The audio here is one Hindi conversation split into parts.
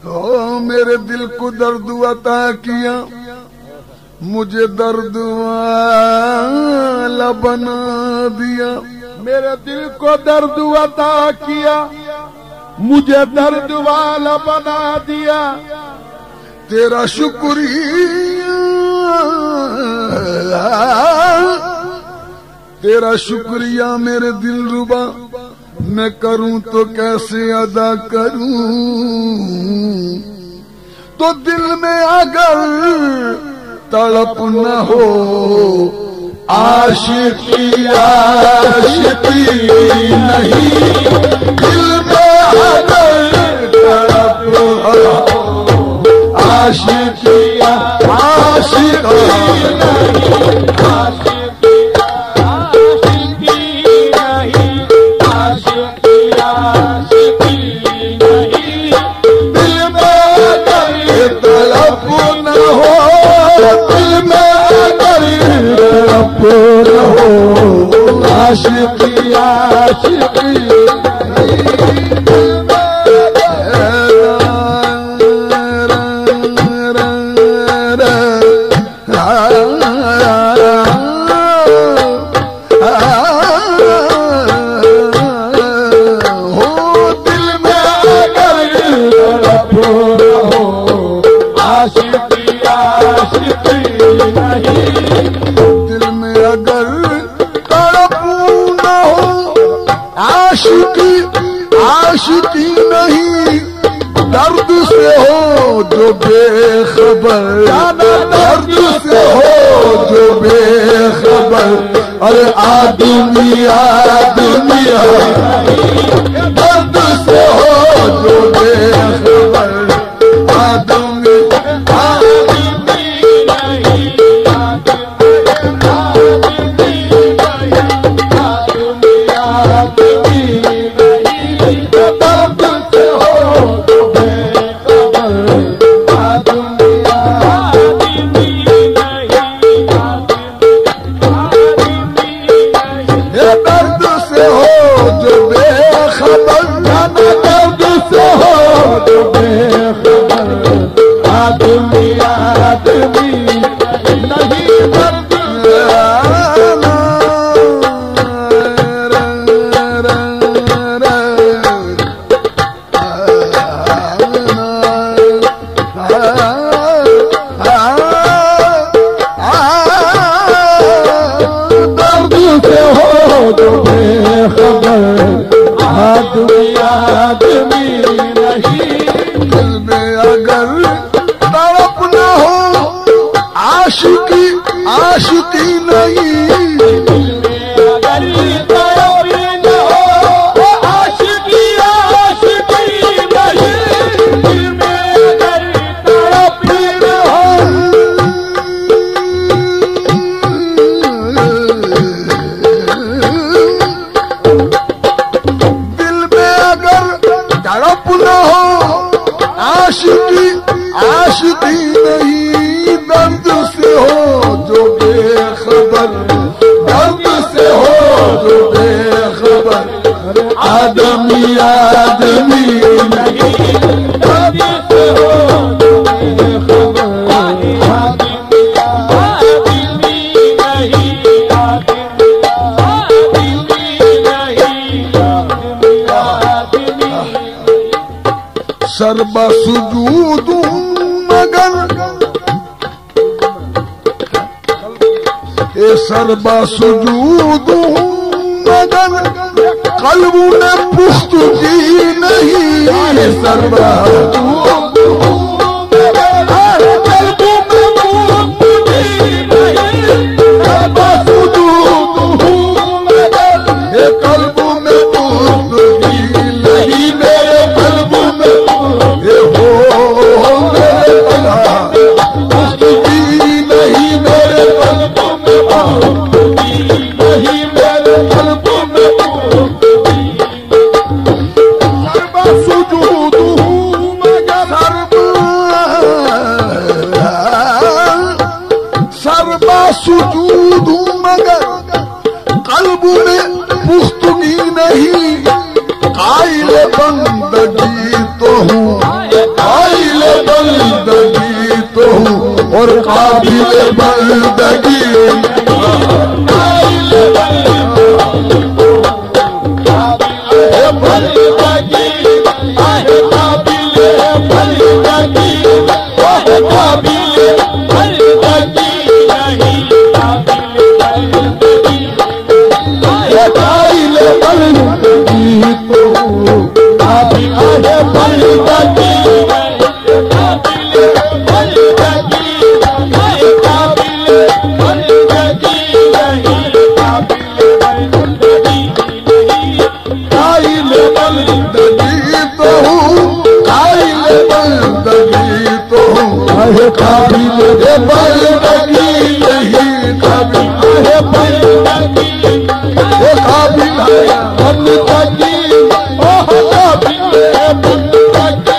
तो मेरे दिल को दर्द अता किया, मुझे दर्द वाला बना दिया। मेरे दिल को दर्द अता किया, मुझे दर्द वाला बना दिया। तेरा शुक्रिया, तेरा शुक्रिया मेरे दिल रुबा, मैं करूं तो कैसे अदा करूं। तो दिल में अगर तड़प न हो, आशिकी आशिकी नहीं। दिल में अगर तड़प हो, आशिकी आशिकी नहीं। आशिकी आशिकी आशिकी नहीं। दर्द से हो जो बेखबर, दर्द से हो जो बेखबर। अरे आदमी आदमी दर्द से हो जो बेखबर। आदमी सरबा सुजूद मगर ए सरबा सुजूद मगर कल्ब ने पुख्तगी नहीं। सरबा सुजूद मगर कल्ब में पुख्तगी नहीं। कायल बंदगी तो हूँ काबिल बंदगी काबिल बंदगी नहीं काबिल है बंदगी काबिल है बंदगी ओह काबिल है बंदगी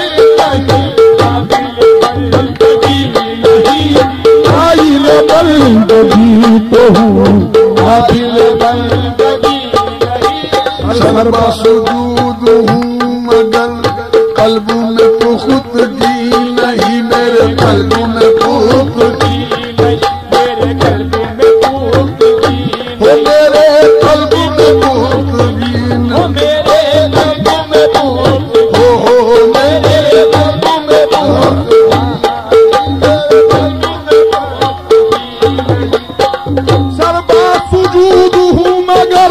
नहीं काबिल बंदगी तो हूँ काबिल बंदगी सर्वा सुजूद हूँ मगर कल्ब में पुख्तगी नहीं मेरे कल्ब में पुख्तगी मेरे कल्ब में पुख्तगी हो मेरे कल्ब में पुख्तगी हो मेरे कल्ब में पुख्तगी हो मेरे कल्ब में पुख्तगी सर्वा सुजूद हूँ मगर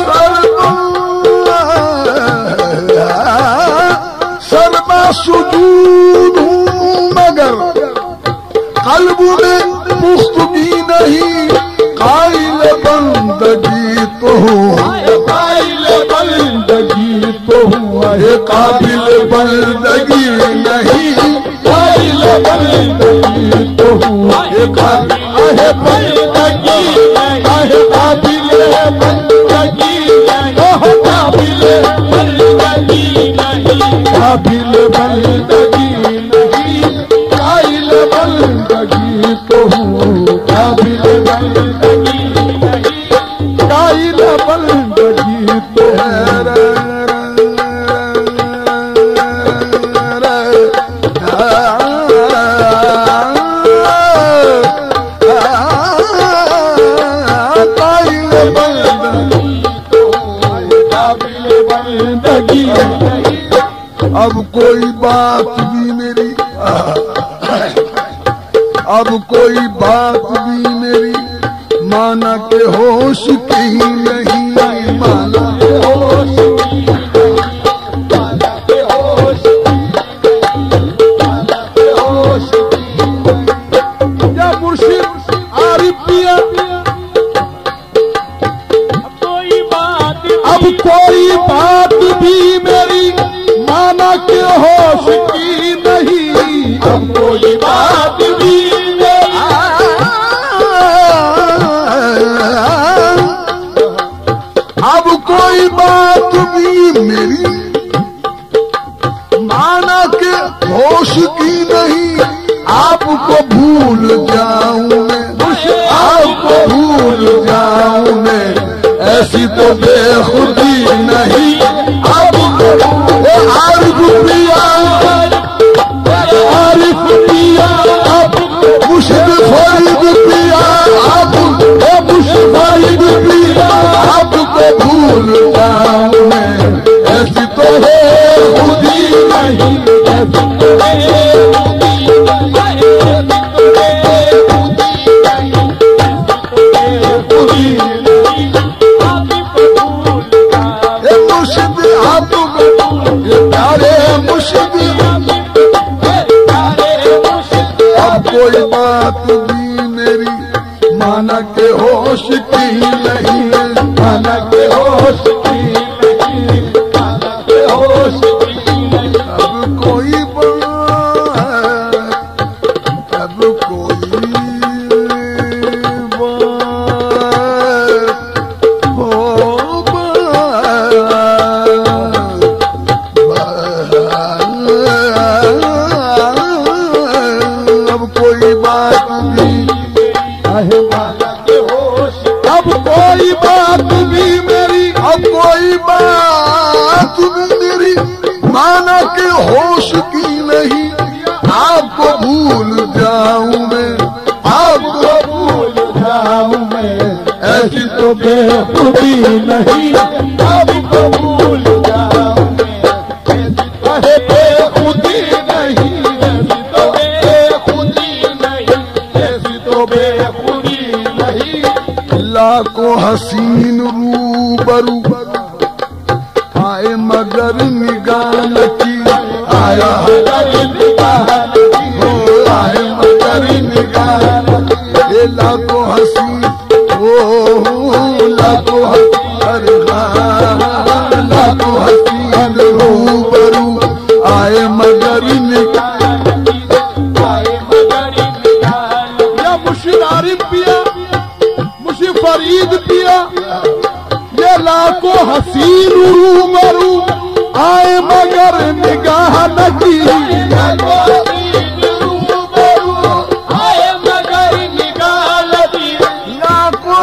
सर्वा सुजूद हूँ मगर कल्ब में पुख्तगी नहीं काइल बंदगी तो हूँ काइल बंदगी तो हूँ है काबिल बंदगी नहीं काइल बंदगी तो हूँ है काबिल है बंदगी है काबिल बंदगी ओह काबिल बंदगी नहीं काबिल बंदगी नहीं काइल बंदगी तो हूँ काबिल बंदगी नहीं काइल बंदगी तो काइल बंदगी तो काबिल बंदगी अब कोई बात भी मेरी अब कोई बात भी मेरी माना के होश की नहीं माना के होश की माना के होश माना के होश या मुर्शिद आरिफ पिया अब कोई बात भी मेरी माना के होश की नहीं अब कोई बात भी अब कोई बात भी मेरी माना के होश की नहीं आपको भूल जाऊं मैं आपको भूल जाऊं मैं ऐसी तो बेखुदी नहीं आरिफ पिया आरिफ पिया मुर्शिद फरीद पिया मुर्शिद फरीद पिया आपको भूल जाऊं मैं ऐसी तो है खुदी नहीं मुर्शिद अब कोई बात भी मेरी माना के होश की नहीं माना के होश की नहीं माना के होश की नहीं अब कोई बात अब कोई अब कोई बात भी मेरी अब कोई तो बेखुदी नहीं कभी तो भूल जाऊंगे, ऐसी बेखुदी नहीं, ऐसी तो बेखुदी नहीं, ऐसी तो बेखुदी नहीं। लाखों हसीन रूबरू आए मगर निगाह न की, आया मगर निगाह नहीं, आए मगर निगाह न की। ये लाखों हसीन लाखों लाखों हसीन रूबरू आए मगर निगाह आए मगर निगाह नहीं। या मुर्शिद आरिफ पिया, मुर्शिद फरीद पिया, ये लाखों हसीन रूबरू आए मगर निगाह न की। आए मगर निगाह लगी, लाखों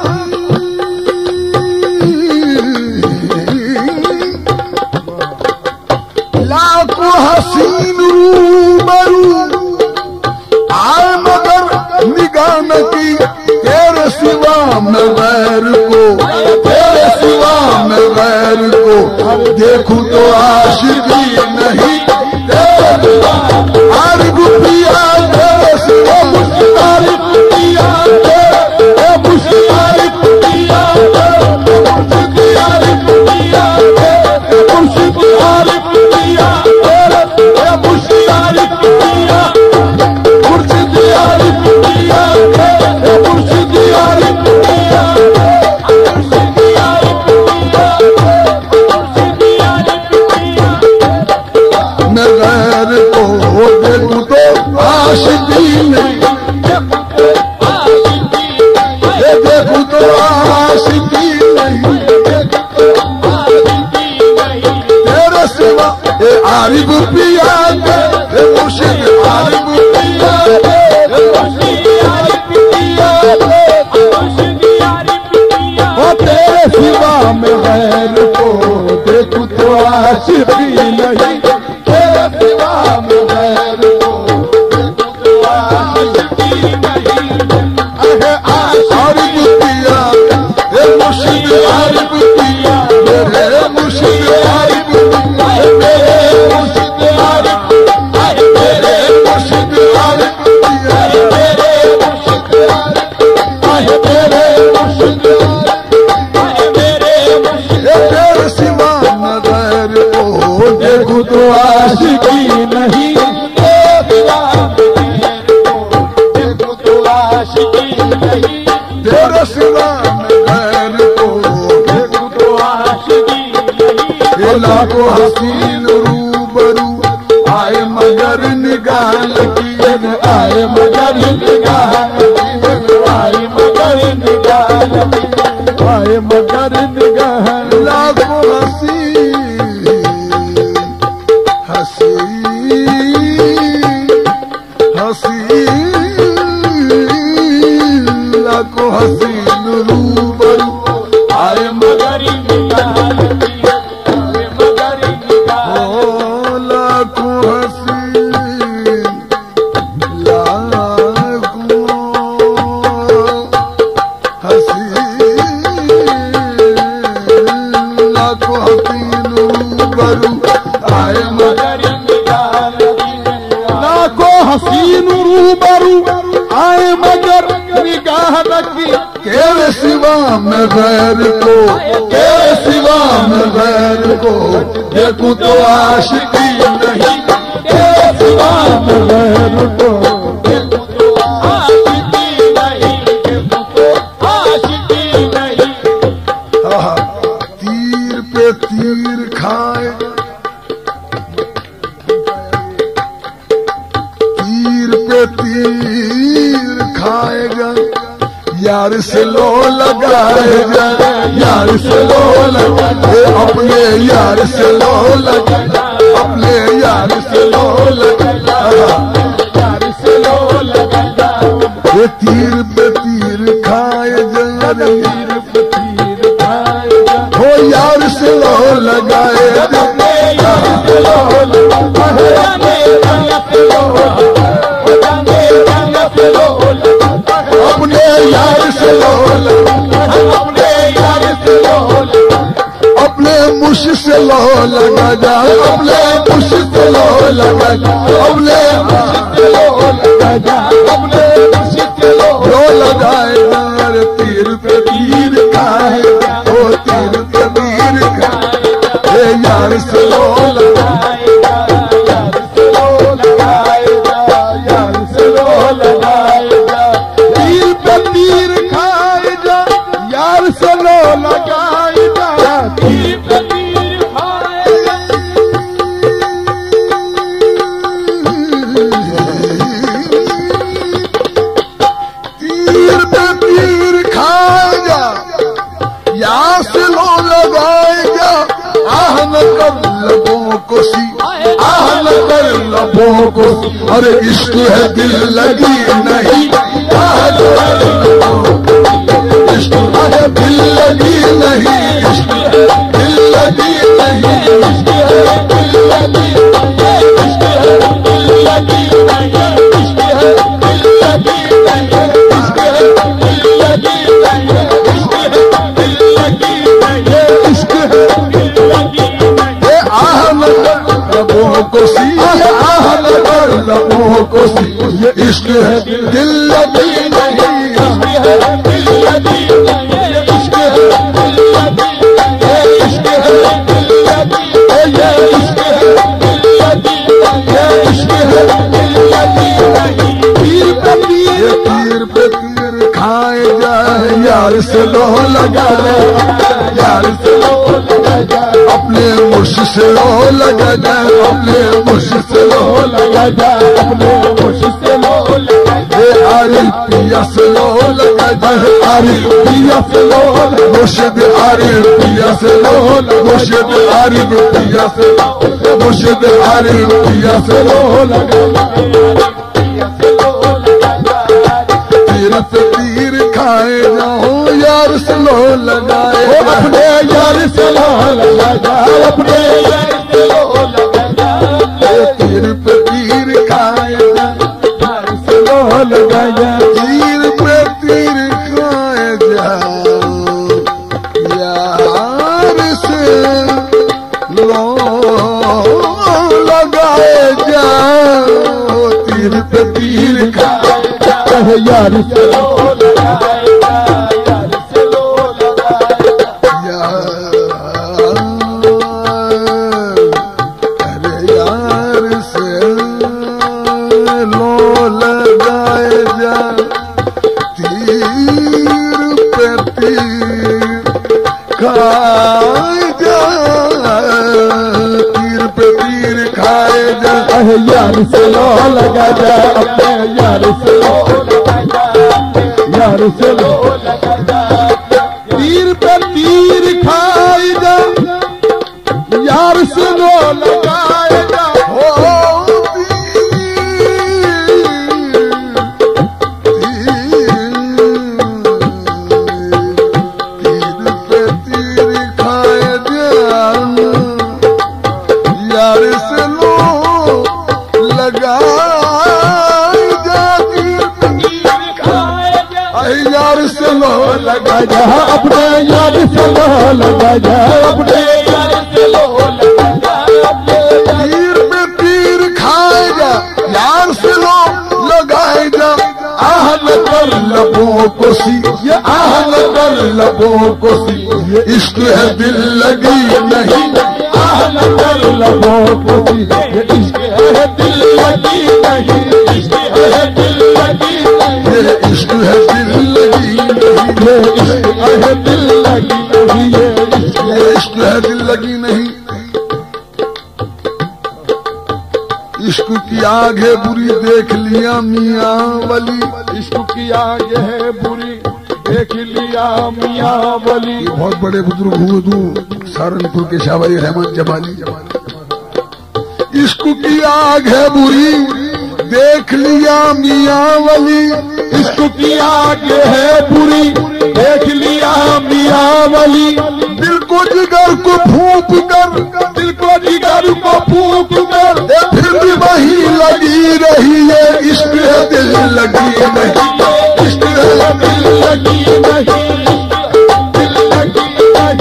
हसीन रूबरू आए मगर निगाह न की। तेरे सिवा मैं गैर को, तेरे सिवा मैं गैर को देखूं तो आशिकी नहीं। तेरे आरिफ पिया, तेरे सिवा आरिफ पिया, तेरे मुर्शिद आरिफ पिया, मुर्शिद आरिफ पिया, मुर्शिद आरिफ पिया, मुर्शिद आरिफ पिया, मुर्शिद आरिफ पिया, मुर्शिद आरिफ पिया, मैं गैर को देखूं तो आशिकी नहीं, देखूं तो आशिकी नहीं। तेरे सिवा ये आरिफ पिया, ये मुर्शिद आरिफ पिया, वो तेरे सिवा मैं गैर को देखूं तो आशिकी नहीं। तेरे सिवा मैं गैर को देखूं तो आशिकी नहीं। आरिफ पिया, ये मुर्शिद आरिफ पिया, मेरे मुर्शिद आरिफ पिया, मेरे मुर्शिद आरिफ, मेरे मुर्शिद आरिफ पिया, मेरे मुर्शिद आरिफ, मेरे मुर्शिद तेरे सिवा मैं गैर को देखूं तो आशिकी नहीं। तेरे सिवा मैं गैर को देखूं तो आशिकी नहीं। ये लाखों हसीन रूबरू आए मगर निगाह लगी, आए मगर निगाह लगी, आए मगर निगाह लगी, आए मगर निगाह। लाखों हसीन हसीन हसीन, लाखों हसीन रूबरू आए मगर निगाह लगी, आए मगर निगाह। लाखों हसीन, लाखों हसीन, लाखों हसीन रूबरू आए मगर निगाह लगी, लाखों हसीन रूबरू आए मगर निगाह न की। तेरे सिवा मैं गैर को, तेरे सिवा मैं गैर को देखूं तो आशिकी नहीं। तेरे सिवा मैं गैर को देखूं तो आशिकी नहीं, देखूं तो आशिकी नहीं। तीर पे तीर खाए, तीर पे तीर खाएगा, यार से लो लगाएगा, यार से लो लगाए, अपने यार से लो लगा, अपने यार से लो लगा, यार से लो लगा, ये तीर पे तीर खाएगा, तीर पे तीर खाएगा, हो यार से लो लगाए, अपने यार से लो लगा, जाने रंग से लो लगा, जाने रंग से लो लगा, अपने यार से लो लगा, अपने अपने मुश से लो लगा जा, अपने मुश से लो लगा जा, अपने लगा जा, अपने मुश से लो लगाएगा, तीर पे तीर खाएगा, ओ तीर पे तीर खाएगा, यार से लो लगाएगा, यार से लो लगाएगा, यार से लो लगाएगा, तीर पे तीर खाएगा, यार से लो लगाएगा, तीर पे तीर खाएगा, तीर पे तीर खाएगा, यार से लो लगाएगा, आहन कर लबों को सी, आहन कर लबों को सी, अरे इश्क है दिल लगी नहीं, आहन कर लबों को सी, इश्क है दिल लगी नहीं, इश्क है दिल लगी नहीं, इश्क है दिल लगी नहीं, इश्क है दिल लगी नहीं, इश्क है दिल लगी नहीं, इश्क है दिल लगी नहीं, इश्क है दिल लगी नहीं, इश्क है दिल लगी नहीं, आहन कर लबों को सी, आहन कर लबों को सी, ये इश्क है दिल लगी नहीं, इश्क है दिल लगी नहीं, इश्क है दिल लगी नहीं, इश्क है दिल लगी नहीं, इश्क है दिल लगी नहीं, इश्क है दिल लगी नहीं, तीर पे तीर खाए जाए, यार से लो लगा जाए, यार से लो लगा जाए, अपने मुश से लो लगा जाए, अपने मुश से लो लगा जाए, अपने मुश से लो लगा जाए, आरिफ पिया से लो लगा जाए, आरिफ पिया से लो, मुर्शिद आरिफ पिया से लो, मुर्शिद आरिफ पिया से लो, मुर्शिद आरिफ पिया से लो लगा जाए, तीर से तीर खाए जाओ, यार से लो लगाए, अपने यार से लो लगा जाए, अपने यार से लो लगा जाए, तीर पे तीर खाए जाओ, यार से लो लगा जाए, तीर पे तीर खाए जाओ, यार से लो लगाए जाओ, तीर पे तीर खाए जाओ, यार से लो लगाएगा, यार से लो लगाएगा, अरे यार से लो लगाए जा, तीर पे तीर खाए जा, तीर पे तीर खाए जा, यार से लो लगा जा, अपने यार से लो लगा जा, यार से लो लगा जा, तीर पे तीर खाए जा, यार से लो लगाए जा, हो तीर पे तीर खाए जा, यार से लो लगाए जा, तीर पे तीर खाए जा, यार से लो लगा जा, अपने यार से लो लगा जा, अपने यार से लो लगा जा, तीर पे तीर खाए जा, यार से लो लगाए जा, आहन कर लबों को सी, ये आहन कर लबों को सी, ये इश्क है दिल लगी नहीं, आहन कर लबों को सी, ये इश्क है दिल लगी नहीं, इश्क है दिल लगी नहीं, ये इश्क है दिल लगी नहीं, ये इश्क है दिल लगी नहीं, ये इश्क है दिल लगी नहीं, इश्क की आग है बुरी देख लिया मियाँ वली, इश्क की आग है बुरी देख लिया मियाँ वली, बहुत बड़े बुजुर्ग हुए तू सहारनपुर के शाह भाई रहमत जमाली, इश्क की आग है बुरी देख लिया मियाँ वली, इश्क की आग है बुरी देख लिया मियाँ वली, दिल को जिगर को फूंक कर, दिल को जिगर को फूंक कर, फिर भी वही लगी रही है, इश्क है दिल लगी नहीं, इश्क है दिल लगी नहीं, दिल लगी नहीं,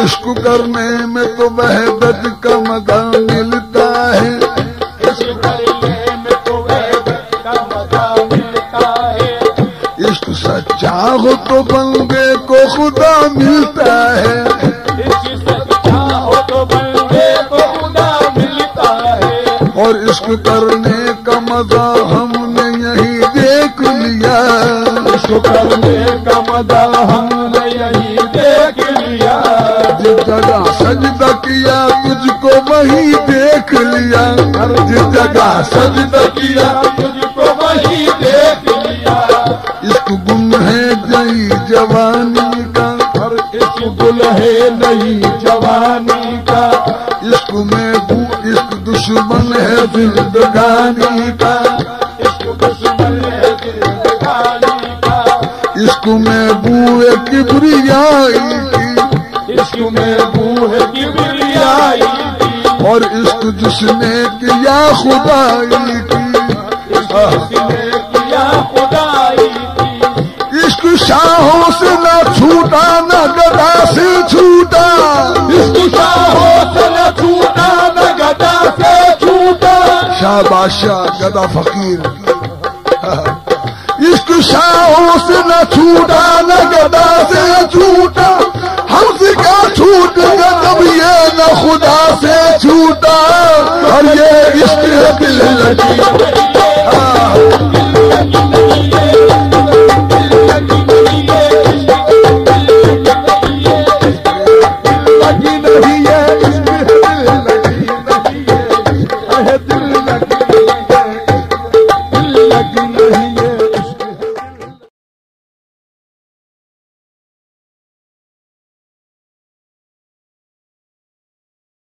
इश्क करने में तो वहदत का मजा मिलता है, इश्क करने में तो वहदत का मजा मिलता है। इश्क सच्चा हो तो बंदे को खुदा मिलता है, इश्क सच्चा हो तो बंदे को खुदा मिलता है। और इश्क करने का मजा हमने यही देख लिया, इश्क करने का मजा हमने यही देख लिया। जिस जगह सजदा किया तुझको वही देख लिया, जिस जगह सजदा किया तुझको वही देख लिया। इश्क गुल है नई जवानी का, और इश्क गुल है नई जवानी का। इश्क में इश्क दुश्मन है जिंदगानी का, इश्क दुश्मन है जिंदगानी का। इश्क में बूए किबरियाई की, इश्क में बू है किबरियाई की। और इश्क जिसने किया खुदाई की, जिसने किया खुदाई की। इश्क शाहों से न छूटा न गदा से छूटा, इश्क शाहों से न छूटा न गदा से छूटा। शाह बादशाह गदा फकीर। इश्क शाहों से न छूटा न गदा से छूटा, हमसे क्या छूट गया तब ये न खुदा से छूटा। और ये इश्क है दिल लगी, लगी नहीं है, इश्क है दिल लगी नहीं है, दिल